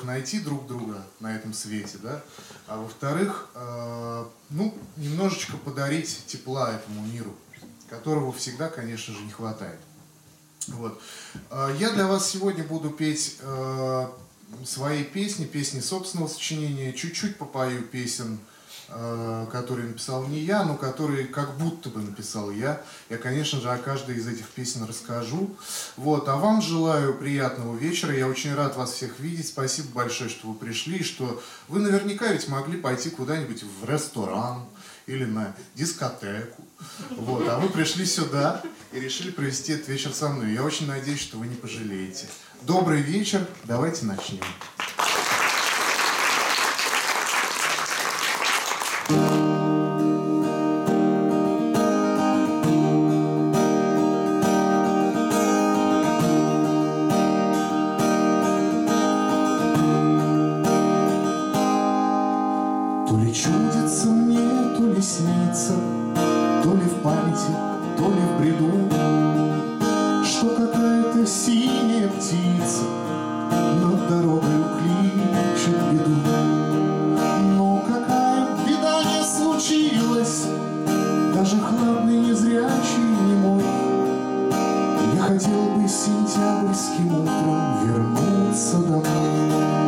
найти друг друга на этом свете, да, а во-вторых, ну, немножечко подарить тепла этому миру, которого всегда, конечно же, не хватает. Вот. Я для вас сегодня буду петь свои песни, песни собственного сочинения, чуть-чуть попою песен, которые написал не я, но которые как будто бы написал я. Я, конечно же, о каждой из этих песен расскажу. Вот. А вам желаю приятного вечера. Я очень рад вас всех видеть. Спасибо большое, что вы пришли, что вы наверняка ведь могли пойти куда-нибудь в ресторан или на дискотеку. Вот. А вы пришли сюда и решили провести этот вечер со мной. Я очень надеюсь, что вы не пожалеете. Добрый вечер. Давайте начнем. То ли чудится мне, то ли снится, то ли в памяти, то ли в бреду, что какая-то синяя птица над дорогой кличет беду. Но какая беда не случилась, даже хладный, незрячий, немой, я хотел бы сентябрьским утром вернуться домой.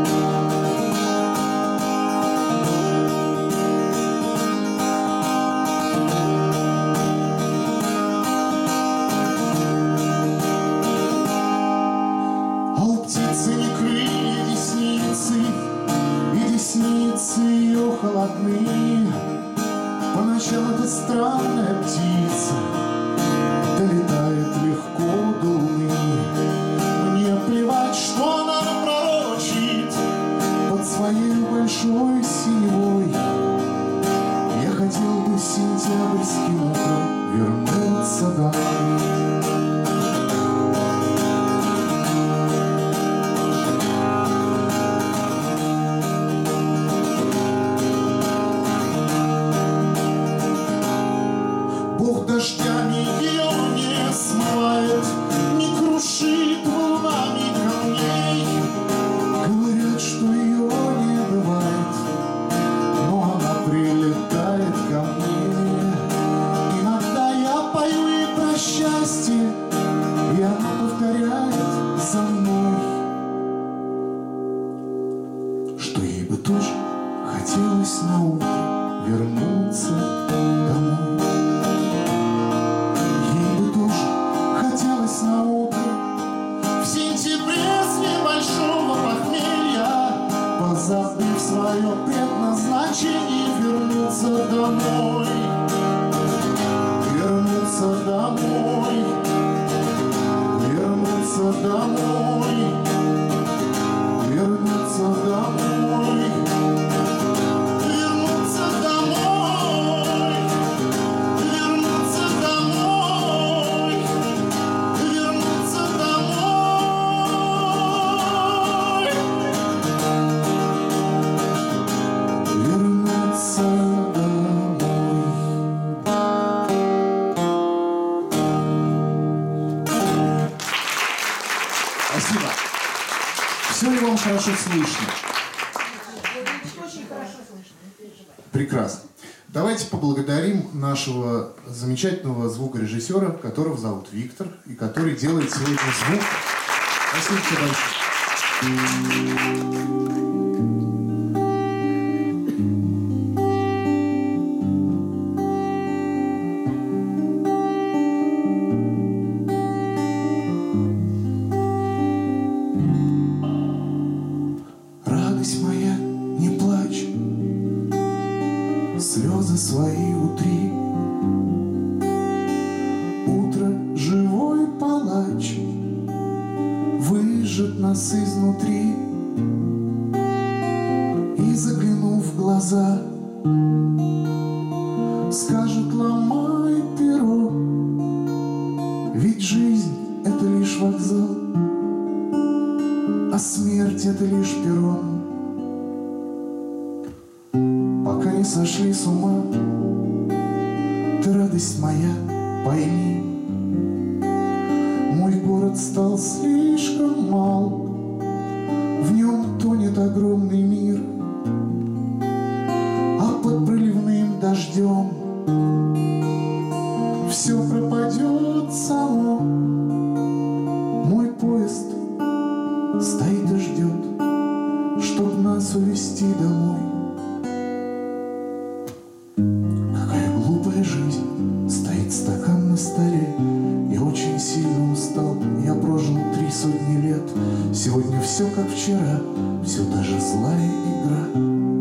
Холодные, по ночам эта странная птица долетает легко до луны. Мне плевать, что она пророчит под своей большой синевой. Я хотел бы сентябрьским утром вернуться домой. Дождями ее не смывает, не крушит волнами камней. Говорят, что ее не бывает, но она прилетает ко мне. Иногда я пою ей про счастье, и она повторяет за мной, что ей бы тоже хотелось на утро вернуться домой. На утро в сентябре с небольшого похмелья, позабыв свое предназначение, вернуться домой, вернуться домой, вернуться домой, вернуться домой. Спасибо. Все ли вам хорошо слышно? Очень хорошо слышно, не переживай. Прекрасно. Давайте поблагодарим нашего замечательного звукорежиссера, которого зовут Виктор, и который делает сегодня звук. Спасибо тебе большое. Слезы свои утри. Утро живой палач выжжет нас изнутри. И заглянув в глаза, скажет: ломай перо, ведь жизнь — это лишь вокзал, а смерть — это лишь перрон. Пока не сошли с ума, ты, радость моя, пойми, мой город стал слишком мал, В нем тонет огромный мир, а под проливным дождем все пропадет само. Мой поезд стоит и ждет, чтоб нас увезти домой. Какая глупая жизнь, стоит стакан на столе. Я очень сильно устал, я прожил 3 сотни лет. Сегодня все как вчера, все та же злая игра.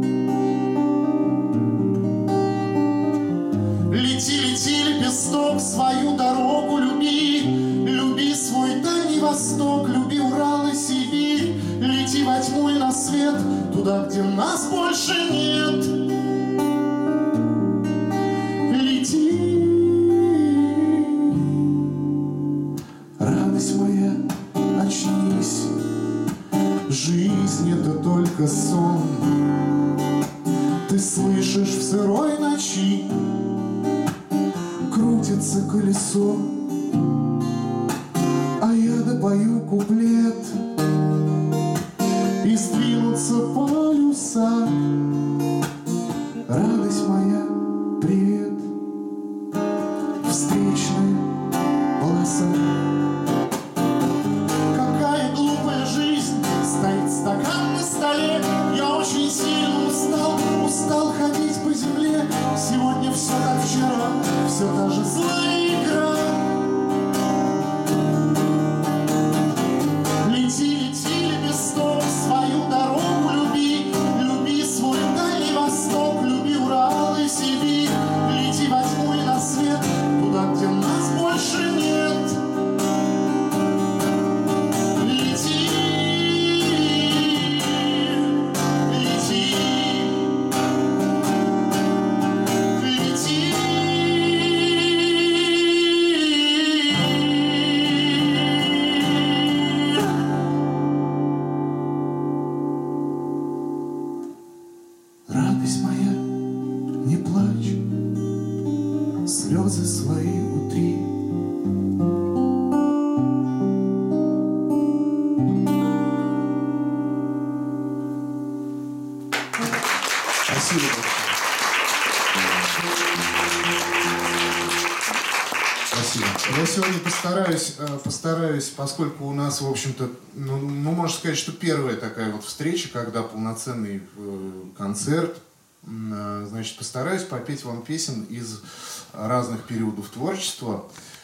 Лети, лети, лепесток, свою дорогу люби. Люби свой Дальний Восток, люби Урал и Сибирь. Лети во тьму и на свет, туда, где нас больше нет. Лети. Радость моя, очнись. Жизнь — это только сон. Ты слышишь, в сырой ночи крутится колесо, а я допою куплет, и сдвинутся полюса. Радость моя, привет, встречная полоса. Какая глупая жизнь, стоит стакан на столе. Я очень сильно устал, устал ходить по земле. Сегодня все как вчера, все та же злая игра. Лети, лети, лепесток, свою дорогу люби. Люби свой Дальний Восток, люби Урал и Сибирь. Лети во тьму и на свет, туда, где нас больше нет. Лети, лети, лети. Радость моя, не плачь, слезы свои утри. Спасибо большое. Спасибо. Я сегодня постараюсь, поскольку у нас, в общем-то, ну, можно сказать, что первая такая вот встреча, когда полноценный концерт, значит, постараюсь попеть вам песен из разных периодов творчества.